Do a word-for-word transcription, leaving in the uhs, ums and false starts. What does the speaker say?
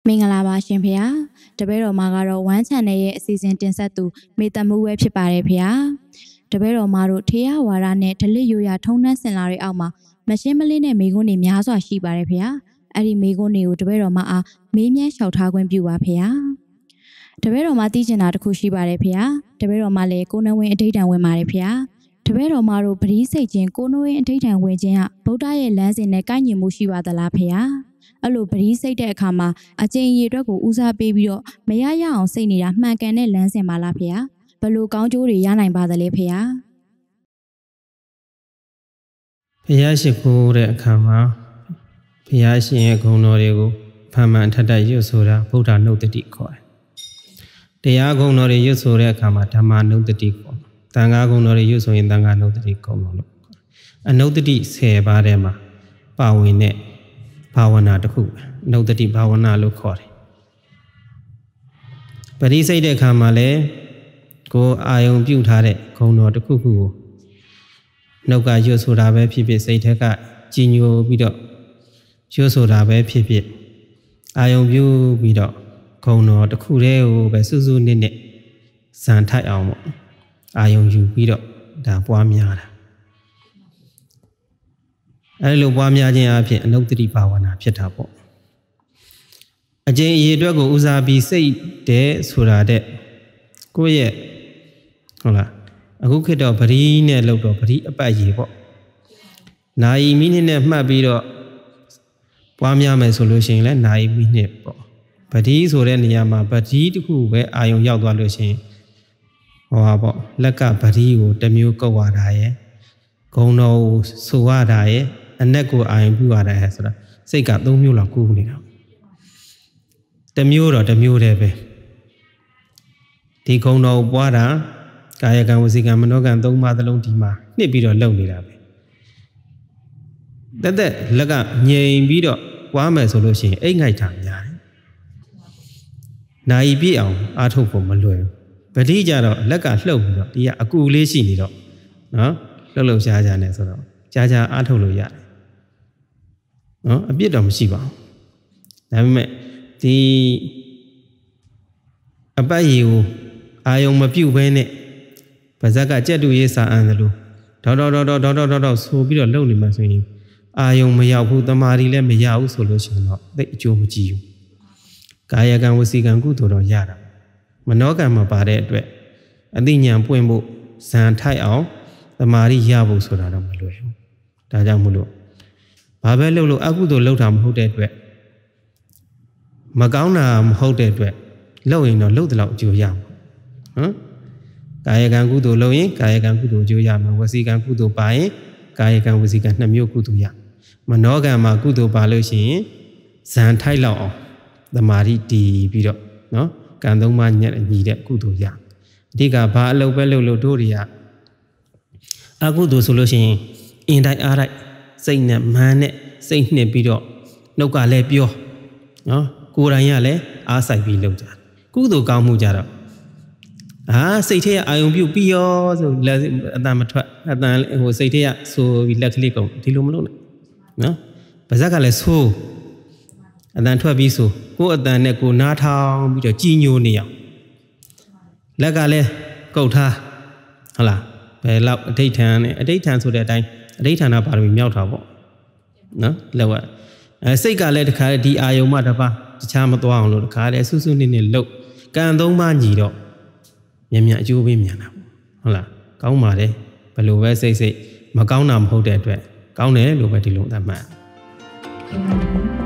မင်္ဂလာပါရှင်ဖေ။တပည့်တော်မကတော့ One Channel ရဲ့အစီအစဉ်တင်ဆက်သူမေတ္တာမှုပဲဖြစ်ပါတယ်ဖေ။တပည့်တော်မတို့ထေရဝါဒနဲ့ဓလေ့ရိုးရာထုံးတမ်းစင်လာတွေအောက်မှာမရှင်းမလင်းတဲ့မိကွန်းတွေများစွာရှိပါတယ်ဖေ။အဲ့ဒီမိကွန်းတွေကိုတပည့်တော်မအားမေးမြန်းလျှောက်ထားခွင့်ပြုပါဖေ။တပည့်တော်မသိချင်တာတစ်ခုရှိပါတယ်ဖေ။တပည့်တော်မလည်းကိုနဝင်းအဋ္ဌံဝင်ပါတယ်ဖေ။တပည့်တော်မတို့ပရိစိတ်ချင်းကိုနဝင်းအဋ္ဌံဝင်ခြင်းကဗုဒ္ဓရဲ့လမ်းစဉ်နဲ့ကိုက်ညီမှုရှိပါသလားဖေ။အဲ့လိုပရိစိတ်တဲ့အခါမှာအကျင့်ရည်အတွက်ကိုဦးစားပေးပြီးတော့မရရအောင်စိတ်နေတာမှန်ကန်တဲ့လမ်းစဉ်ပါလားဖေ။ဘယ်လိုကောင်းကျိုးတွေရနိုင်ပါသလဲဖေ။ဘုရားရှိခိုးတဲ့အခါမှာဘုရားရှင်ရဲ့ဂုဏ်တော်တွေကိုဖန်မှန်ထက်တက်ရွတ်ဆိုတာဗုဒ္ဓနုတ္တိခေါ်တယ်။တရားဂုဏ်တော်တွေရွတ်ဆိုတဲ့အခါမှာဓမ္မနုတ္တိခေါ်တယ်။သံဃာဂုဏ်တော်တွေရွတ်ဆိုရင်သံဃာနုတ္တိခေါ်တယ်လို့အနုတ္တိဆယ်ပါးထဲမှာပါဝင်တဲ့ဘာဝနာတစ်ခုနုတ္တိဘာဝနာလို့ခေါ်တယ်ပရိစိတ်တဲ့အခါမှာလည်းကိုအာယုံပြုထားတဲ့ဂုဏ်တော်တစ်ခုခုကိုနှုတ်ကရွတ်ဆိုတာပဲဖြစ်ဖြစ်စိတ်ထက်ကကြည်ညိုပြီးတော့ရွတ်ဆိုတာပဲဖြစ်ဖြစ်အာယုံပြုပြီးတော့ဂုဏ်တော်တစ်ခုတည်းကိုပဲစွစွနစ်နဲ့ဇန်ထိုက်အောင်ပေါ့အာယုံယူပြီးတော့ဒါပွားများတာအဲလိုပွားများခြင်းအဖြစ်အနုတ္တိဘာဝနာဖြစ်တာပေါ့အကျင့်အရေးအတွက်ကိုဦးစားပြီးစိတ်တဲ့ဆိုတာတဲ့ကိုယ့်ရဲ့ဟုတ်လားအခုခေတ်တော့ပရိနဲ့လောက်တော့ပရိအပတ်ရေပေါ့နာယီမိနစ်နဲ့မှတ်ပြီးတော့ပွားများမယ်ဆိုလို့ရှိရင်လည်းနာယီမိနစ်ပေါ့ပရိဆိုတဲ့နေရာမှာပရိတစ်ခုပဲအာယုံရောက်သွားလို့ရှိရင်ဟောပါပေါ့လက်ကပရိကိုတစ်မျိုးကုတ်ရတာရဲ့ဂုံတော်ကိုဆိုရတာရဲ့အနက်ကိုအာယုံပြုရတာရဲ့ဆိုတာစိတ်ကသုံးမျိုးလောက်ကူးနေတာတစ်မျိုးတော့တစ်မျိုးတည်းပဲဒီဂုံတော်ကိုပွားတာကာယကံဝစီကံမနောကံသုံးပါးသလုံးဒီမှာနှစ်ပြီးတော့လုံနေတာပဲတက်တက်လက်ကငြိမ်ပြီးတော့ပွားမယ်ဆိုလို့ရှိရင်အိတ်ငိုက်တာများတယ်နာယီပြည့်အောင်အားထုတ်ဖို့မလွယ်ဘူးပတိကြတော့လက်ကလှုပ်ပြီးတော့ဒီကအကူလေးရှိနေတော့နော်လှုပ်လှုပ်ရှားရှားနေဆိုတော့ကြာကြာအားထုတ်လို့ရတယ်နော်အပြစ်တော့မရှိပါဘူးဒါပေမဲ့ဒီအပတ်ရည်ကိုအာယုံမပြုတ်ဘဲနဲ့ဗဇက်ကကြက်တူရေးစာအံတယ်လို့ဒေါဒေါဒေါဒေါဒေါဒေါဒေါဆိုပြီးတော့လုံနေမှဆိုရင်အာယုံမရောက်ဘူးတမာရီလည်းမရဘူးဆိုလို့ရှိရင်တော့သိအကျိုးမကြည့်ဘူးကာယကံဝစီကံကုသိုလ်တော့ရတာမနောကံမပါတဲ့အတွက်အသိဉာဏ်ပွင့်ဖို့ဇန်ထိုက်အောင်တမာရီရဖို့ဆိုတာတော့မလွယ်ဘူးဒါကြောင့်မို့လို့ဘာပဲလုပ်လို့အကုသိုလ်လုပ်တာမဟုတ်တဲ့အတွက်မကောင်းတာမဟုတ်တဲ့အတွက်လုပ်ရင်တော့လုပ်တဲ့လောက်အကျိုးရမှာဟမ်ကာယကံကုသိုလ်လုပ်ရင်ကာယကံကုသိုလ်အကျိုးရမှာဝစီကံကုသိုလ်ပါရင်ကာယကံဝစီကံနှစ်မျိုးကုသိုလ်ရမနောကံမှာကုသိုလ်ပါလို့ရှိရင်ဇန်ထိုက်လောက်အောင်သမာဓိတည်ပြီးတော့နော်ကံသုံးပါးညက်ညီတဲ့ကုသိုလ်ရအဓိကဘာအလုပ်ပဲလုပ်လို့တို့တွေကအကုသိုလ်ဆိုလို့ရှိရင်အင်တိုင်းအားတိုင်းစိတ်နဲ့မာန်နဲ့စိတ်နှစ်ပြီးတော့နှုတ်ကလည်းပြောနော်ကိုယ်တိုင်ကလည်းအားဆိုင်ပြီးလုပ်ကြတယ်ကုသိုလ်ကောင်းမှုကြတော့အာစိတ်ထဲကအာယုံပြုတ်ပြီးရောဆိုလက်အတန်မထွက်အတန်ဟိုစိတ်ထဲကဆိုပြီးလက်ကလေးကုန်ဒီလိုမလုပ်နဲ့နော်ဗဇက်ကလည်းဆိုအတန်ထွက်ပြီးဆိုကိုယ်အတန်နဲ့ကိုနားထောင်ပြီးတော့ကြည်ညိုနေအောင်လက်ကလည်းကုတ်ထားဟုတ်လားဘယ်လောက်အဋ္ဌံနဲ့အဋ္ဌံဆိုတဲ့အတိုင်းအဋ္ဌာဏပါရမီမြောက်တာပေါ့နော်လောက်ရအဲစိတ်ကလည်းတခါဒီအာယုံမှတပါတခြားမသွားအောင်လို့တခါလည်းဆူဆူနစ်နစ်လှုပ်ကံသုံးပါးညီတော့မြန်မြန်အကျိုးပေးမြန်တာပေါ့ဟုတ်လားကောင်းပါတယ်ဘယ်လိုပဲစိတ်စိတ်မကောင်းတာမဟုတ်တဲ့အတွက်ကောင်းတယ်လို့ပဲဒီလိုသတ်မှတ်